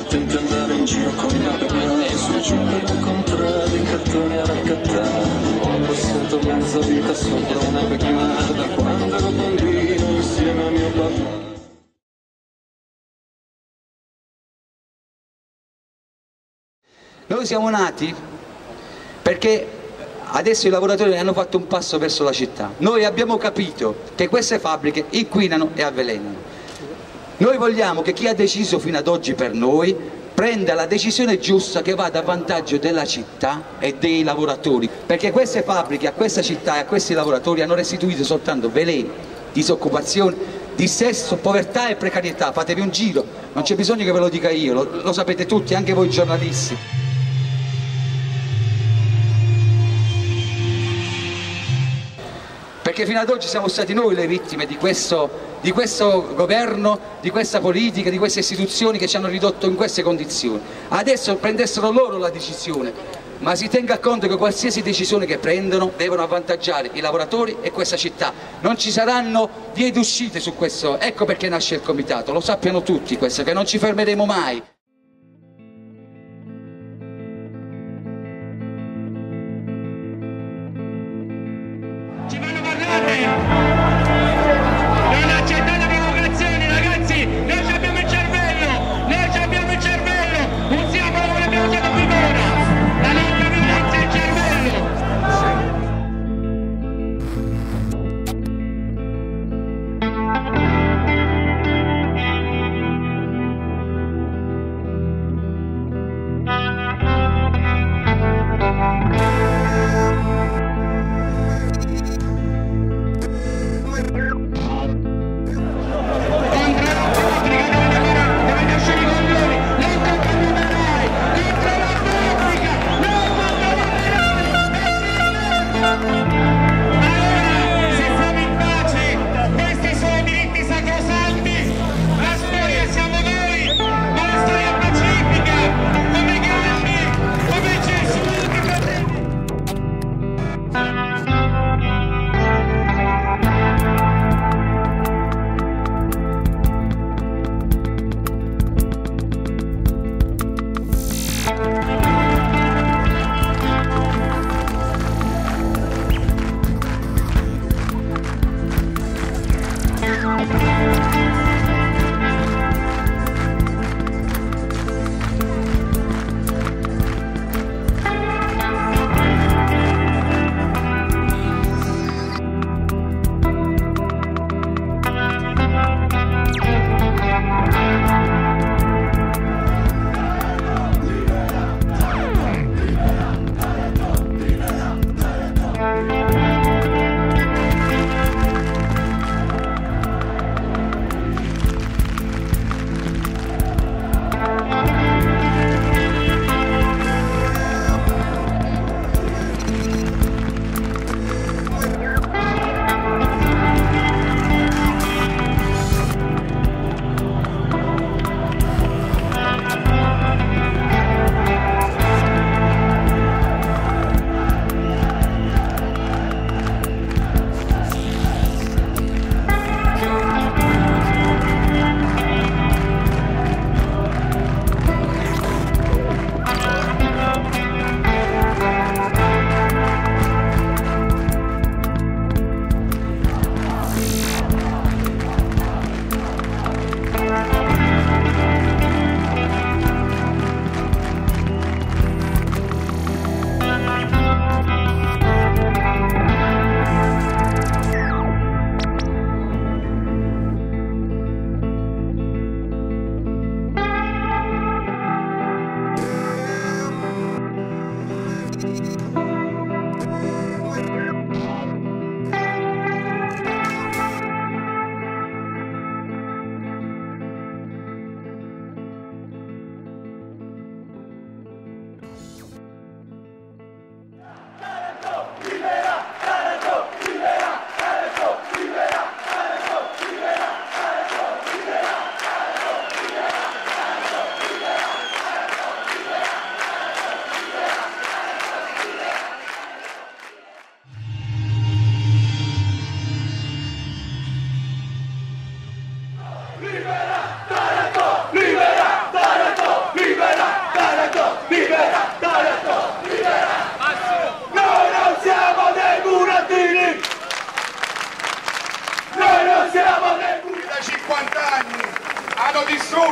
divertente andare in giro con la mia e sui giorni contrari in cartoni a raccattare. Ho passato mezza vita sopra una becchiata da quando ero bambino insieme a mio papà. Noi siamo nati perché adesso i lavoratori hanno fatto un passo verso la città. Noi abbiamo capito che queste fabbriche inquinano e avvelenano. Noi vogliamo che chi ha deciso fino ad oggi per noi prenda la decisione giusta che vada a vantaggio della città e dei lavoratori, perché queste fabbriche a questa città e a questi lavoratori hanno restituito soltanto veleni, disoccupazione, dissesto, povertà e precarietà. Fatevi un giro, non c'è bisogno che ve lo dica io, lo sapete tutti, anche voi giornalisti. Perché fino ad oggi siamo stati noi le vittime di questo governo, di questa politica, di queste istituzioni che ci hanno ridotto in queste condizioni. Adesso prendessero loro la decisione, ma si tenga conto che qualsiasi decisione che prendono devono avvantaggiare i lavoratori e questa città. Non ci saranno vie d'uscite su questo, ecco perché nasce il comitato, lo sappiano tutti questo, che non ci fermeremo mai. Ci fanno parlare! Non accettate provocazioni, ragazzi! Noi abbiamo il cervello! Noi abbiamo il cervello! Un simbolo come l'abbiamo usato finora! La nostra violenza è il cervello!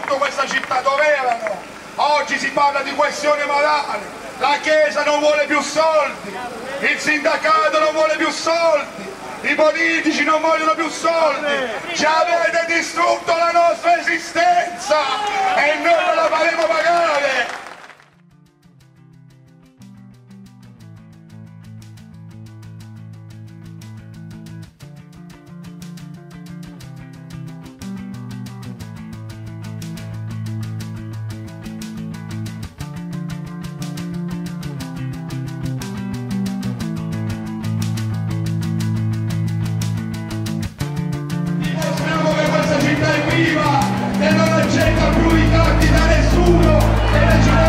soprattutto questa città dove erano. Oggi si parla di questione morale, la Chiesa non vuole più soldi, il sindacato non vuole più soldi, i politici non vogliono più soldi, ci avete distrutto la nostra esistenza e noi non la faremo pagare. E non accetta più i catti da nessuno e ne ci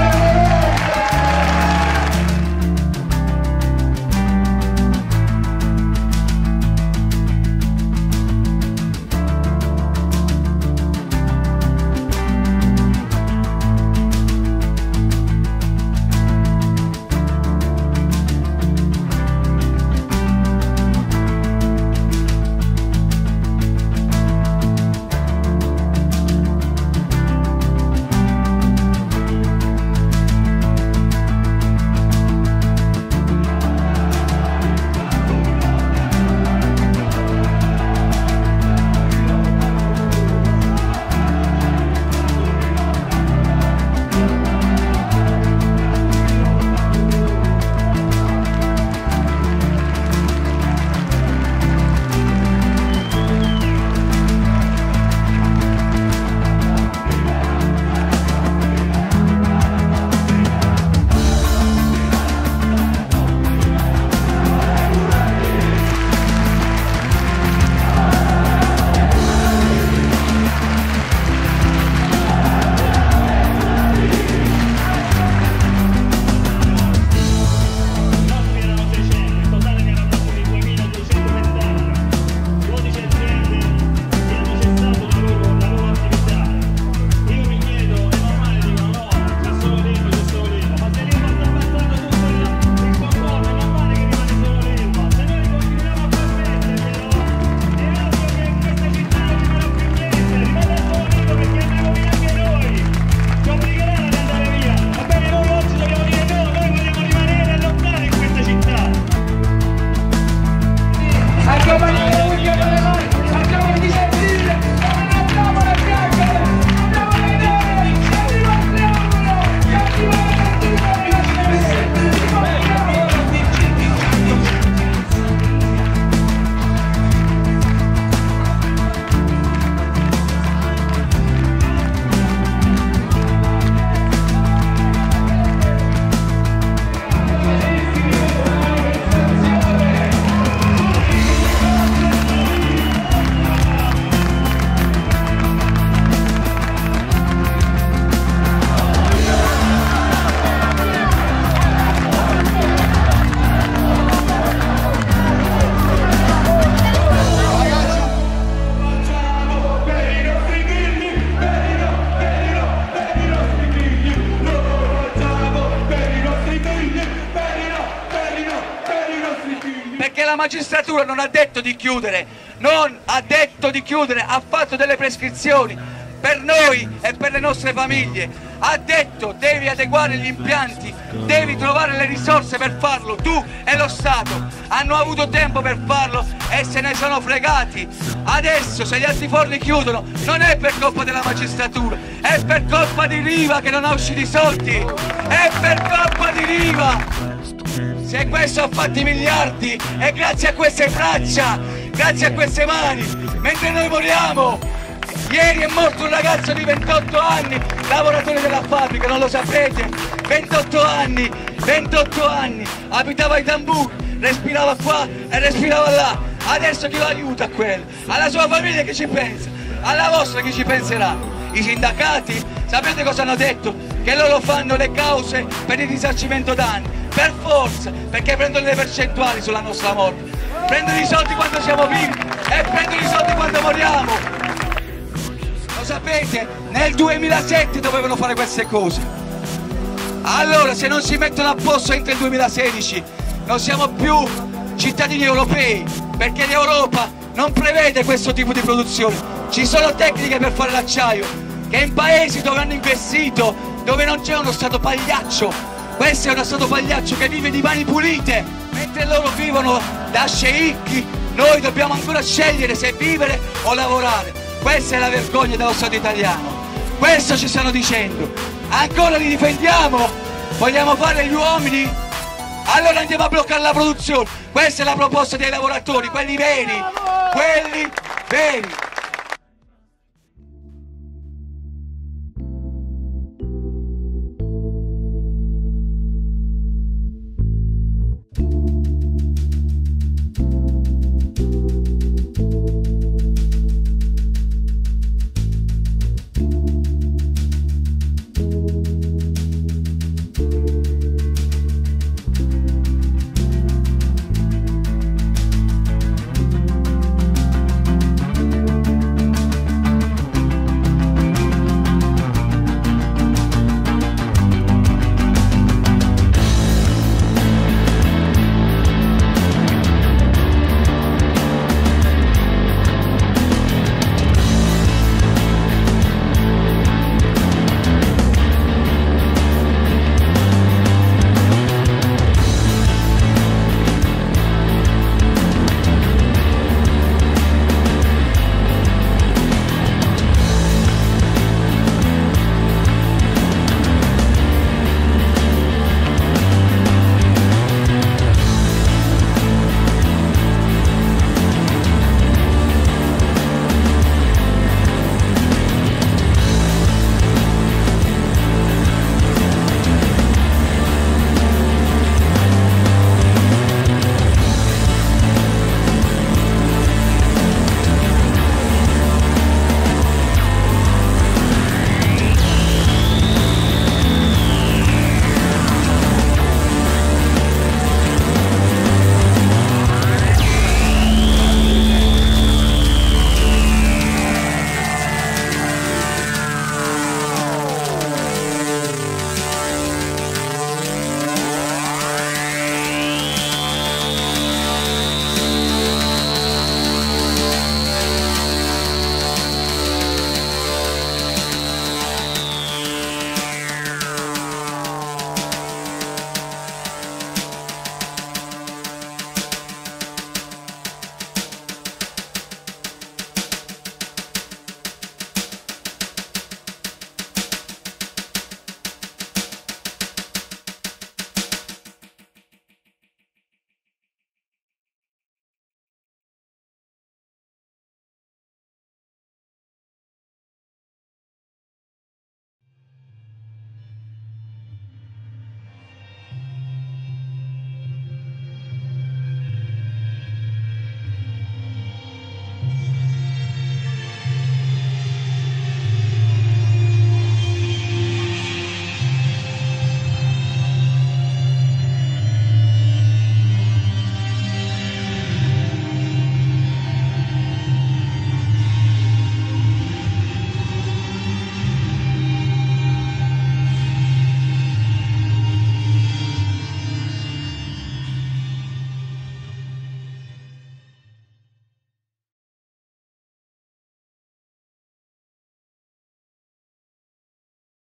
la magistratura non ha detto di chiudere, non ha detto di chiudere, ha fatto delle prescrizioni per noi e per le nostre famiglie, ha detto devi adeguare gli impianti, devi trovare le risorse per farlo, tu e lo Stato hanno avuto tempo per farlo e se ne sono fregati. Adesso se gli altiforni chiudono non è per colpa della magistratura, è per colpa di Riva che non ha usciti i soldi, è per colpa di Riva. Se questo ha fatto i miliardi è grazie a queste braccia, grazie a queste mani, mentre noi moriamo. Ieri è morto un ragazzo di 28 anni, lavoratore della fabbrica, non lo sapete? 28 anni, abitava ai tamburi, respirava qua e respirava là. Adesso chi lo aiuta a quello? Alla sua famiglia che ci pensa? Alla vostra chi ci penserà? I sindacati? Sapete cosa hanno detto? Che loro fanno le cause per il risarcimento danni. Per forza, perché prendono le percentuali sulla nostra morte. Prendono i soldi quando siamo vivi e prendono i soldi quando moriamo. Lo sapete? Nel 2007 dovevano fare queste cose. Allora se non si mettono a posto entro il 2016 non siamo più cittadini europei, perché l'Europa non prevede questo tipo di produzione. Ci sono tecniche per fare l'acciaio, che in paesi dove hanno investito, dove non c'è uno Stato pagliaccio, questo è uno Stato pagliaccio che vive di mani pulite, mentre loro vivono da sceicchi, noi dobbiamo ancora scegliere se vivere o lavorare. Questa è la vergogna dello Stato italiano, questo ci stanno dicendo. Ancora li difendiamo? Vogliamo fare gli uomini? Allora andiamo a bloccare la produzione. Questa è la proposta dei lavoratori, quelli veri, quelli veri.